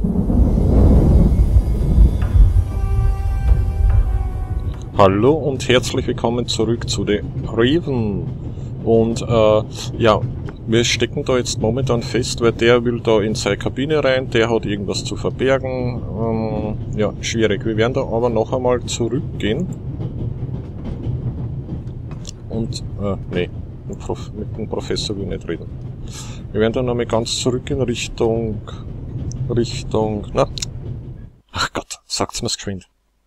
Hallo und herzlich willkommen zurück zu The Raven. Und ja, wir stecken da jetzt momentan fest, weil der will da in seine Kabine rein, der hat irgendwas zu verbergen. Ja, schwierig. Wir werden da aber noch einmal zurückgehen. Und, nee, mit dem Professor will ich nicht reden. Wir werden dann nochmal ganz zurück in Richtung, na? Ach Gott, sagt's mir's geschwind.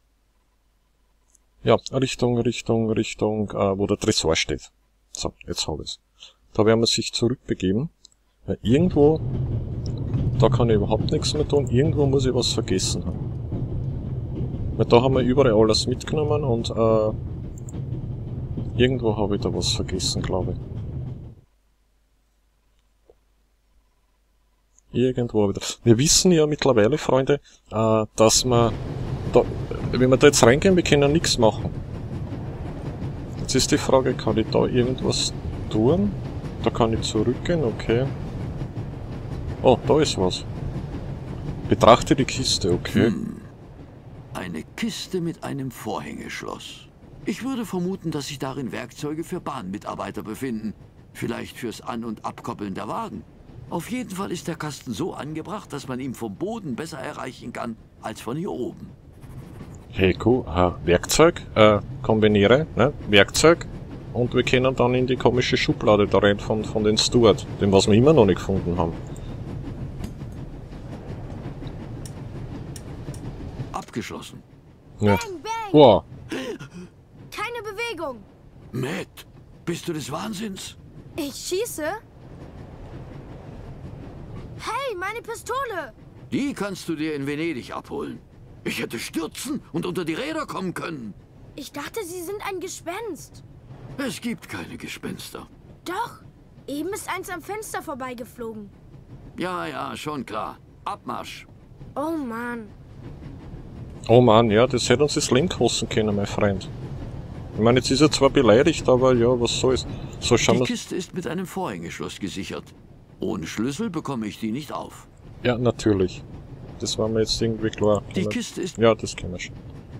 Ja, Richtung, wo der Tresor steht. So, jetzt habe ich's. Da werden wir sich zurückbegeben. Weil irgendwo, da kann ich überhaupt nichts mehr tun, irgendwo muss ich was vergessen haben. Weil da haben wir überall alles mitgenommen und irgendwo habe ich da was vergessen, glaube ich. Irgendwo wieder. Wir wissen ja mittlerweile, Freunde, dass wir da, wenn wir da jetzt reingehen, wir können nichts machen. Jetzt ist die Frage, kann ich da irgendwas tun? Da kann ich zurückgehen, okay. Oh, da ist was. Betrachte die Kiste, okay. Eine Kiste mit einem Vorhängeschloss. Ich würde vermuten, dass sich darin Werkzeuge für Bahnmitarbeiter befinden. Vielleicht fürs An- und Abkoppeln der Wagen. Auf jeden Fall ist der Kasten so angebracht, dass man ihn vom Boden besser erreichen kann, als von hier oben. Hey, cool. Werkzeug, kombiniere, ne? Werkzeug. Und wir können dann in die komische Schublade da rein von den Steward, dem was wir immer noch nicht gefunden haben. Abgeschlossen. Ja. Bang, bang! Wow. Keine Bewegung. Matt, bist du des Wahnsinns? Ich schieße? Hey, meine Pistole! Die kannst du dir in Venedig abholen. Ich hätte stürzen und unter die Räder kommen können. Ich dachte, Sie sind ein Gespenst. Es gibt keine Gespenster. Doch, eben ist eins am Fenster vorbeigeflogen. Ja, schon klar. Abmarsch. Oh Mann. Oh Mann, ja, das hätte uns das Leben kosten können, mein Freund. Ich meine, jetzt ist er zwar beleidigt, aber ja, was soll's. So, schauen Die wir. Kiste ist mit einem Vorhängeschloss gesichert. Ohne Schlüssel bekomme ich die nicht auf. Ja, natürlich. Das war mir jetzt irgendwie klar. Die Kiste ist... Ja, das kennen wir schon.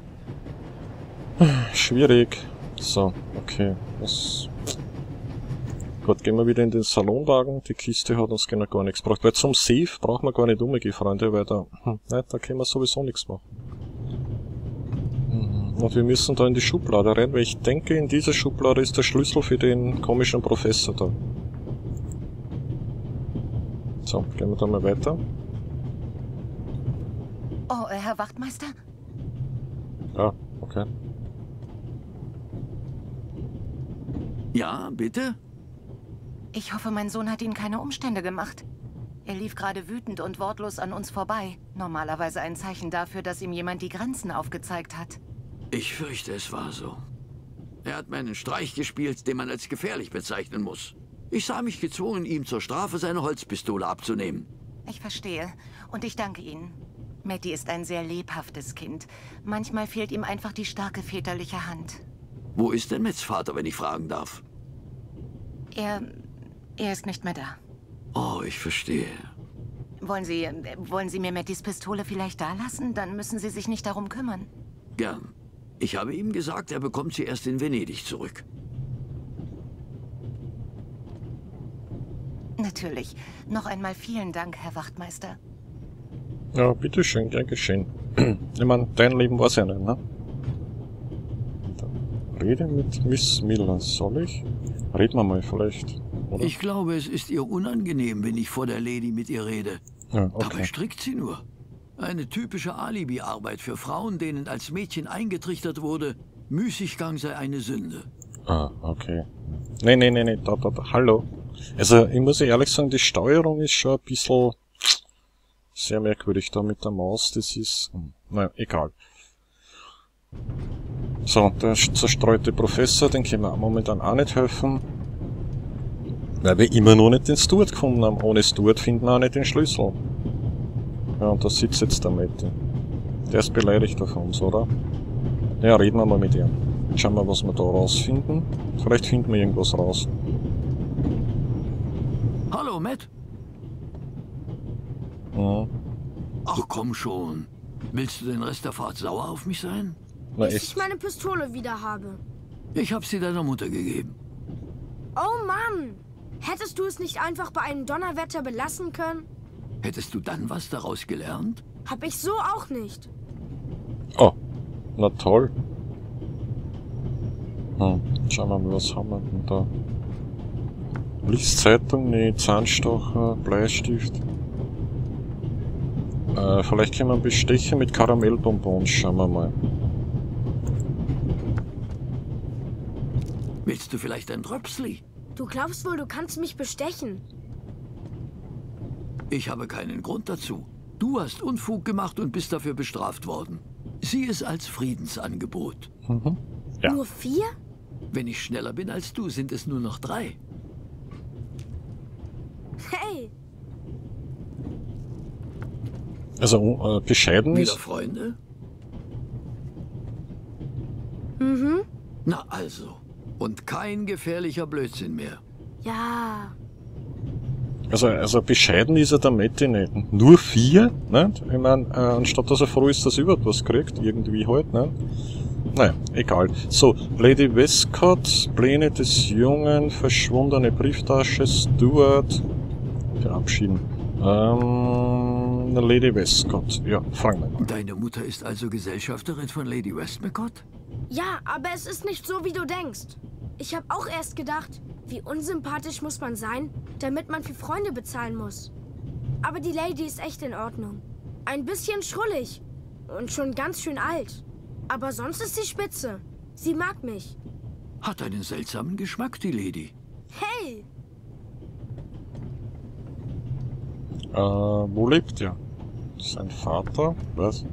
Schwierig. So, okay. Was... Gut, gehen wir wieder in den Salonwagen. Die Kiste hat uns genau gar nichts gebracht. Weil zum Safe brauchen wir gar nicht umgehen, Freunde, weil da... da können wir sowieso nichts machen. Und wir müssen da in die Schublade rein, weil ich denke, in dieser Schublade ist der Schlüssel für den komischen Professor da. So, gehen wir da mal weiter. Oh, Herr Wachtmeister? Ja, okay. Ja, bitte? Ich hoffe, mein Sohn hat Ihnen keine Umstände gemacht. Er lief gerade wütend und wortlos an uns vorbei. Normalerweise ein Zeichen dafür, dass ihm jemand die Grenzen aufgezeigt hat. Ich fürchte, es war so. Er hat mir einen Streich gespielt, den man als gefährlich bezeichnen muss. Ich sah mich gezwungen, ihm zur Strafe seine Holzpistole abzunehmen. Ich verstehe. Und ich danke Ihnen. Matty ist ein sehr lebhaftes Kind. Manchmal fehlt ihm einfach die starke väterliche Hand. Wo ist denn Matts Vater, wenn ich fragen darf? Er ist nicht mehr da. Oh, ich verstehe. Wollen Sie mir Mattys Pistole vielleicht da lassen? Dann müssen Sie sich nicht darum kümmern. Gern. Ich habe ihm gesagt, er bekommt sie erst in Venedig zurück. Natürlich. Noch einmal vielen Dank, Herr Wachtmeister. Ja, bitteschön, gern geschehen. Ich meine, dein Leben war's ja nicht, ne? Rede mit Miss Miller, soll ich? Reden wir mal vielleicht, oder? Ich glaube, es ist ihr unangenehm, wenn ich vor der Lady mit ihr rede. Ja, Dabei okay. strickt sie nur. Eine typische Alibi-Arbeit für Frauen, denen als Mädchen eingetrichtert wurde, Müßiggang sei eine Sünde. Ah, okay. Nee, da, hallo. Also, ich muss ehrlich sagen, die Steuerung ist schon ein bisschen sehr merkwürdig da mit der Maus, das ist... Naja, egal. So, der zerstreute Professor, den können wir momentan auch nicht helfen. Weil wir immer noch nicht den Steward gefunden haben. Ohne Steward finden wir auch nicht den Schlüssel. Ja, und da sitzt jetzt der Matty. Der ist beleidigt auf uns, oder? Ja, reden wir mal mit ihm. Schauen wir, was wir da rausfinden. Vielleicht finden wir irgendwas raus. Hallo, Matt. Mhm. Ach komm schon. Willst du den Rest der Fahrt sauer auf mich sein? Na Bis echt. ich meine Pistole wieder habe. Ich habe sie deiner Mutter gegeben. Oh Mann! Hättest du es nicht einfach bei einem Donnerwetter belassen können? Hättest du dann was daraus gelernt? Hab ich so auch nicht. Oh, na toll. Schauen wir mal, was haben wir denn da? Lies Zeitung, nee, Zahnstocher, Bleistift. Vielleicht können wir bestechen mit Karamellbonbons, schauen wir mal. Willst du vielleicht ein Dröpsli? Du glaubst wohl, du kannst mich bestechen. Ich habe keinen Grund dazu. Du hast Unfug gemacht und bist dafür bestraft worden. Sieh es als Friedensangebot. Mhm. Ja. Nur 4? Wenn ich schneller bin als du, sind es nur noch 3. Hey! Also bescheiden Wieder ist. Freunde? Mhm. Na also. Und kein gefährlicher Blödsinn mehr. Ja. Also bescheiden ist er damit nicht. Nur 4, ne? Ich meine, anstatt dass er froh ist, dass er überhaupt was kriegt, irgendwie halt, ne? Naja, egal. So, Lady Westcott, Pläne des Jungen, verschwundene Brieftasche, Stuart, verabschieden. Lady Westcott, ja, fragen wir mal. Deine Mutter ist also Gesellschafterin von Lady Westmacott? Ja, aber es ist nicht so, wie du denkst. Ich habe auch erst gedacht, wie unsympathisch muss man sein, damit man für Freunde bezahlen muss. Aber die Lady ist echt in Ordnung. Ein bisschen schrullig und schon ganz schön alt. Aber sonst ist sie spitze. Sie mag mich. Hat einen seltsamen Geschmack, die Lady. Hey! Wo lebt er? Sein Vater? Was?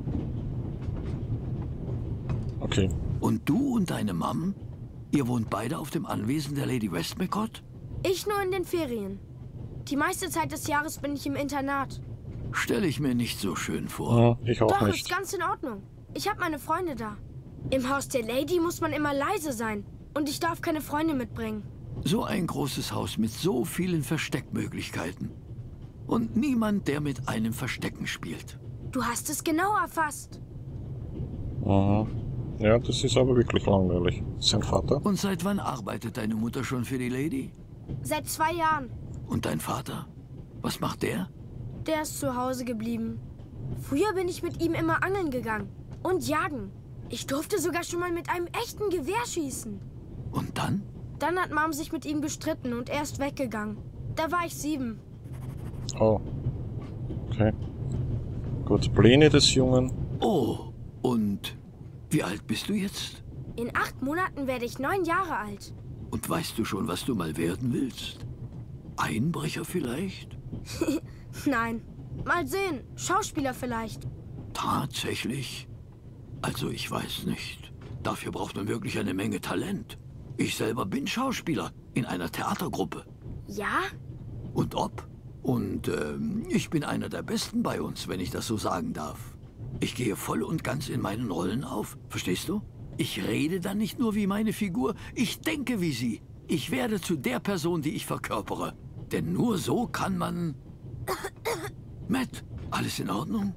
Okay. Und du und deine Mom? Ihr wohnt beide auf dem Anwesen der Lady Westmacott? Ich nur in den Ferien. Die meiste Zeit des Jahres bin ich im Internat. Stelle ich mir nicht so schön vor. Ich auch Doch, ist nicht. ganz in Ordnung. Ich habe meine Freunde da. Im Haus der Lady muss man immer leise sein. Und ich darf keine Freunde mitbringen. So ein großes Haus mit so vielen Versteckmöglichkeiten. Und niemand, der mit einem Verstecken spielt. Du hast es genau erfasst. Mhm. Ja, das ist aber wirklich langweilig. Sein Vater? Und seit wann arbeitet deine Mutter schon für die Lady? Seit 2 Jahren. Und dein Vater? Was macht der? Der ist zu Hause geblieben. Früher bin ich mit ihm immer angeln gegangen. Und jagen. Ich durfte sogar schon mal mit einem echten Gewehr schießen. Und dann? Dann hat Mom sich mit ihm gestritten und er ist weggegangen. Da war ich 7. Oh. Okay. Gut, Pläne des Jungen. Oh, und wie alt bist du jetzt? In 8 Monaten werde ich 9 Jahre alt. Und weißt du schon, was du mal werden willst? Einbrecher vielleicht? Nein. Mal sehen. Schauspieler vielleicht. Tatsächlich? Also ich weiß nicht. Dafür braucht man wirklich eine Menge Talent. Ich selber bin Schauspieler in einer Theatergruppe. Ja? Und ob? Und ich bin einer der Besten bei uns, wenn ich das so sagen darf. Ich gehe voll und ganz in meinen Rollen auf. Verstehst du? Ich rede dann nicht nur wie meine Figur, ich denke wie sie. Ich werde zu der Person, die ich verkörpere. Denn nur so kann man... Matt, alles in Ordnung?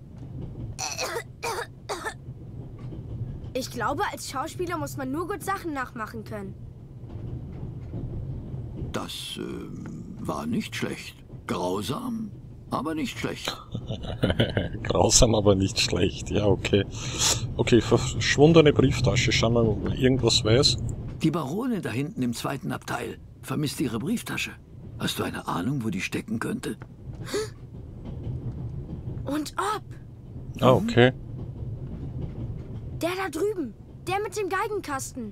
Ich glaube, als Schauspieler muss man nur gut Sachen nachmachen können. Das war nicht schlecht. Grausam, aber nicht schlecht. Grausam, aber nicht schlecht. Ja, okay. Okay, verschwundene Brieftasche. Schauen wir mal, ob man irgendwas weiß. Die Barone da hinten im 2. Abteil vermisst ihre Brieftasche. Hast du eine Ahnung, wo die stecken könnte? Und ob? Ah, okay. Der da drüben. Der mit dem Geigenkasten.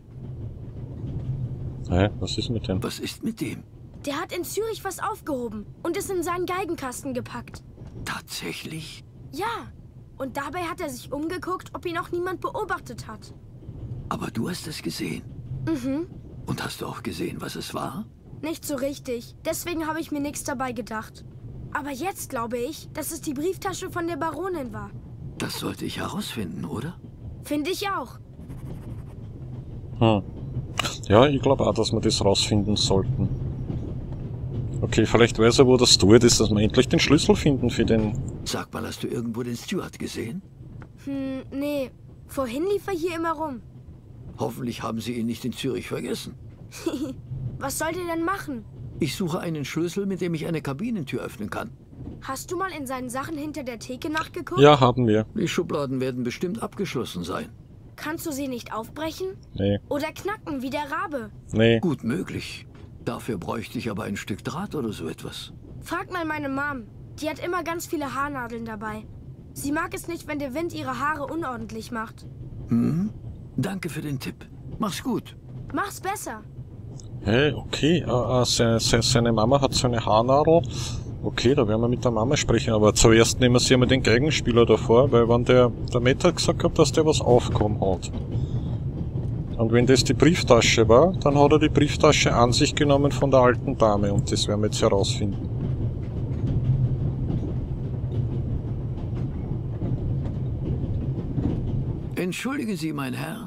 Hä, was ist mit dem? Was ist mit dem? Der hat in Zürich was aufgehoben und es in seinen Geigenkasten gepackt. Tatsächlich? Ja. Und dabei hat er sich umgeguckt, ob ihn auch niemand beobachtet hat. Aber du hast es gesehen. Mhm. Und hast du auch gesehen, was es war? Nicht so richtig. Deswegen habe ich mir nichts dabei gedacht. Aber jetzt glaube ich, dass es die Brieftasche von der Baronin war. Das sollte ich herausfinden, oder? Finde ich auch. Ja, ich glaube auch, dass wir das rausfinden sollten. Okay, vielleicht weiß er, wo das Steward ist, dass wir endlich den Schlüssel finden für den... Sag mal, hast du irgendwo den Steward gesehen? Nee. Vorhin lief er hier immer rum. Hoffentlich haben sie ihn nicht in Zürich vergessen. Was sollt ihr denn machen? Ich suche einen Schlüssel, mit dem ich eine Kabinentür öffnen kann. Hast du mal in seinen Sachen hinter der Theke nachgeguckt? Ja, haben wir. Die Schubladen werden bestimmt abgeschlossen sein. Kannst du sie nicht aufbrechen? Nee. Oder knacken, wie der Rabe? Nee. Gut möglich. Dafür bräuchte ich aber ein Stück Draht oder so etwas. Frag mal meine Mom. Die hat immer ganz viele Haarnadeln dabei. Sie mag es nicht, wenn der Wind ihre Haare unordentlich macht. Danke für den Tipp. Mach's gut. Mach's besser. Hey, okay. Seine Mama hat so eine Haarnadel. Okay, da werden wir mit der Mama sprechen, aber zuerst nehmen wir sie einmal den Geigenspieler davor, weil wenn der Matt hat gesagt hat, dass der was aufgekommen hat. Und wenn das die Brieftasche war, dann hat er die Brieftasche an sich genommen von der alten Dame und das werden wir jetzt herausfinden. Entschuldigen Sie, mein Herr.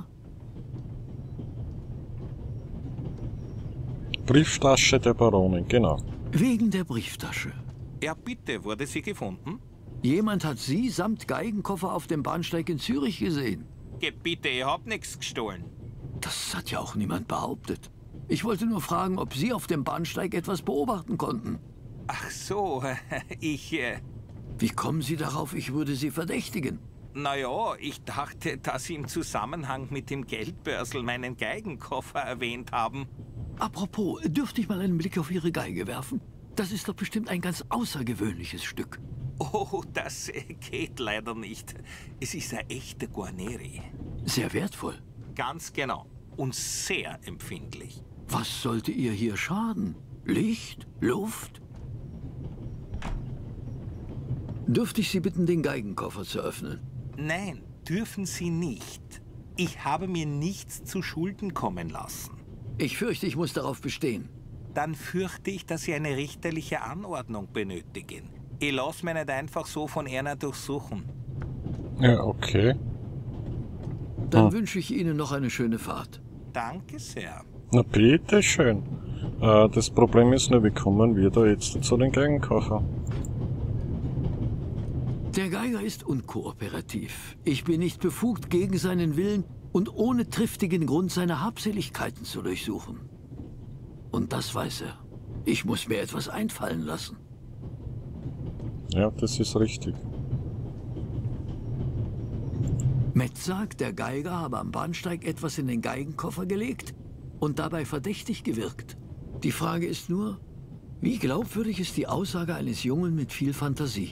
Brieftasche der Baronin, genau. Wegen der Brieftasche. Ja, bitte, wurde sie gefunden? Jemand hat Sie samt Geigenkoffer auf dem Bahnsteig in Zürich gesehen. Geh bitte, ich hab nichts gestohlen. Das hat ja auch niemand behauptet. Ich wollte nur fragen, ob Sie auf dem Bahnsteig etwas beobachten konnten. Ach so, Wie kommen Sie darauf, ich würde Sie verdächtigen? Naja, ich dachte, dass Sie im Zusammenhang mit dem Geldbörsel meinen Geigenkoffer erwähnt haben. Apropos, dürfte ich mal einen Blick auf Ihre Geige werfen? Das ist doch bestimmt ein ganz außergewöhnliches Stück. Oh, das geht leider nicht. Es ist eine echte Guarneri. Sehr wertvoll. Ganz genau. Und sehr empfindlich. Was sollte ihr hier schaden? Licht? Luft? Dürfte ich Sie bitten, den Geigenkoffer zu öffnen? Nein, dürfen Sie nicht. Ich habe mir nichts zu Schulden kommen lassen. Ich fürchte, ich muss darauf bestehen. Dann fürchte ich, dass Sie eine richterliche Anordnung benötigen. Ich lasse mich nicht einfach so von einer durchsuchen. Ja, okay. Dann wünsche ich Ihnen noch eine schöne Fahrt. Danke sehr. Na bitteschön. Das Problem ist nur, wie kommen wir da jetzt zu den Geigenkoffer? Der Geiger ist unkooperativ. Ich bin nicht befugt, gegen seinen Willen und ohne triftigen Grund seine Habseligkeiten zu durchsuchen. Und das weiß er. Ich muss mir etwas einfallen lassen. Ja, das ist richtig. Matt sagt, der Geiger habe am Bahnsteig etwas in den Geigenkoffer gelegt und dabei verdächtig gewirkt. Die Frage ist nur, wie glaubwürdig ist die Aussage eines Jungen mit viel Fantasie?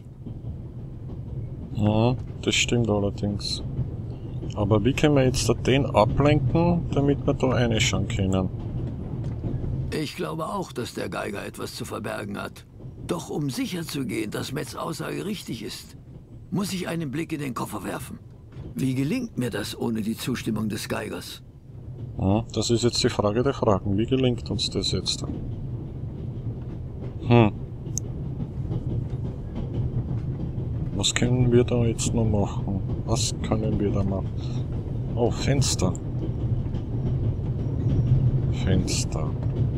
Ja, das stimmt allerdings. Aber wie können wir jetzt den ablenken, damit wir da reinschauen können? Ich glaube auch, dass der Geiger etwas zu verbergen hat. Doch um sicher zu gehen, dass Matts Aussage richtig ist, muss ich einen Blick in den Koffer werfen. Wie gelingt mir das ohne die Zustimmung des Geigers? Ja, das ist jetzt die Frage der Fragen. Wie gelingt uns das jetzt? Was können wir da jetzt noch machen? Was können wir da machen? Oh, Fenster. Fenster.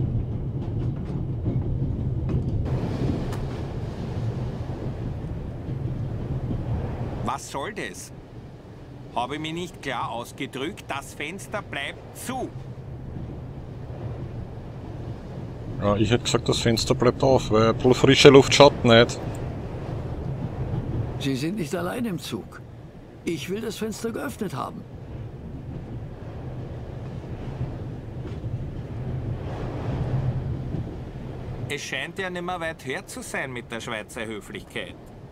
Was soll das? Habe ich mich nicht klar ausgedrückt? Das Fenster bleibt zu. Ja, ich hätte gesagt, das Fenster bleibt auf, weil ein bisschen frische Luft schaut nicht. Sie sind nicht allein im Zug. Ich will das Fenster geöffnet haben. Es scheint ja nicht mehr weit her zu sein mit der Schweizer Höflichkeit.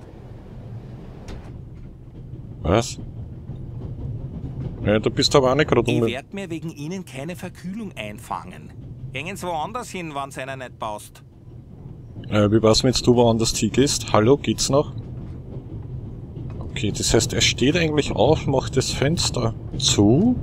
Was? Ja, du bist aber auch nicht gerade Ich werde mir wegen Ihnen keine Verkühlung einfangen. Gehen Sie woanders hin, wenn es Ihnen nicht passt. Wie war's, wenn du woanders hingehst? Hallo, geht's noch? Okay, das heißt, er steht eigentlich auf, macht das Fenster zu.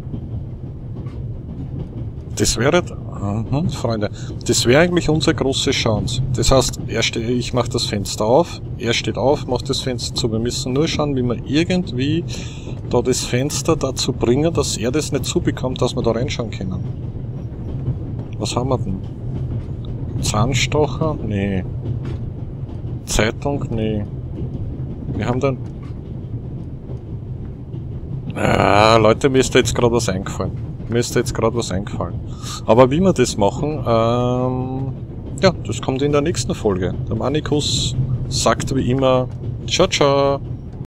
Das wäre... Freunde, das wäre eigentlich unsere große Chance. Das heißt, ich mache das Fenster auf, er steht auf, macht das Fenster zu. Wir müssen nur schauen, wie wir irgendwie da das Fenster dazu bringen, dass er das nicht zubekommt, dass wir da reinschauen können. Was haben wir denn? Zahnstocher? Nee. Zeitung? Nee. Wir haben dann... Leute, mir ist da jetzt gerade was eingefallen. Aber wie wir das machen, ja, das kommt in der nächsten Folge. Der Manikus sagt wie immer, ciao, ciao.